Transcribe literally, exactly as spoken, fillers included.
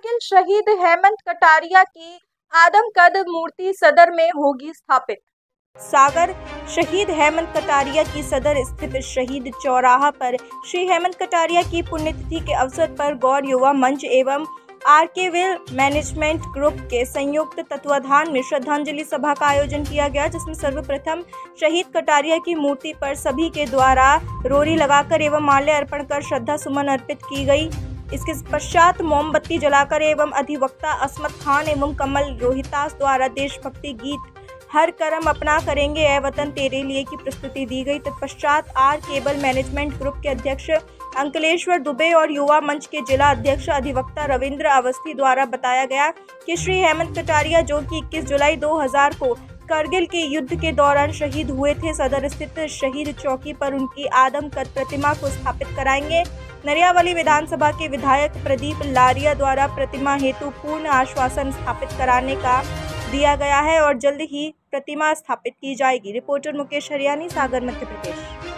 कारगिल शहीद हेमंत कटारिया की आदमकद मूर्ति सदर में होगी स्थापित। सागर शहीद हेमंत कटारिया की सदर स्थित शहीद चौराहा पर श्री हेमंत कटारिया की पुण्यतिथि के अवसर पर गौर युवा मंच एवं आरकेविल मैनेजमेंट ग्रुप के संयुक्त तत्वाधान में श्रद्धांजलि सभा का आयोजन किया गया, जिसमें सर्वप्रथम शहीद कटारिया की मूर्ति पर सभी के द्वारा रोरी लगाकर एवं माल्य अर्पण कर श्रद्धा सुमन अर्पित की गई। इसके पश्चात मोमबत्ती जलाकर एवं अधिवक्ता असमत खान एवं कमल रोहितास द्वारा देशभक्ति गीत हर कर्म अपना करेंगे ए वतन तेरे लिए की प्रस्तुति दी गई। तत्पश्चात आर केबल मैनेजमेंट ग्रुप के अध्यक्ष अंकलेश्वर दुबे और युवा मंच के जिला अध्यक्ष अधिवक्ता रविंद्र अवस्थी द्वारा बताया गया कि श्री हेमंत कटारिया, जो कि इक्कीस जुलाई दो हज़ार को करगिल के युद्ध के दौरान शहीद हुए थे, सदर स्थित शहीद चौकी पर उनकी आदमकद प्रतिमा को स्थापित कराएंगे। नरियावली विधानसभा के विधायक प्रदीप लारिया द्वारा प्रतिमा हेतु पूर्ण आश्वासन स्थापित कराने का दिया गया है और जल्द ही प्रतिमा स्थापित की जाएगी। रिपोर्टर मुकेश हरियाणी, सागर, मध्य प्रदेश।